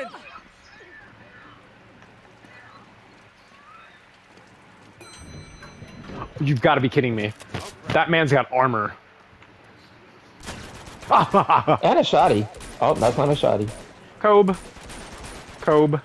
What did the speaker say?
You've got to be kidding me. That man's got armor. And a shotty. Oh, that's not a shotty. Kobe. Kobe.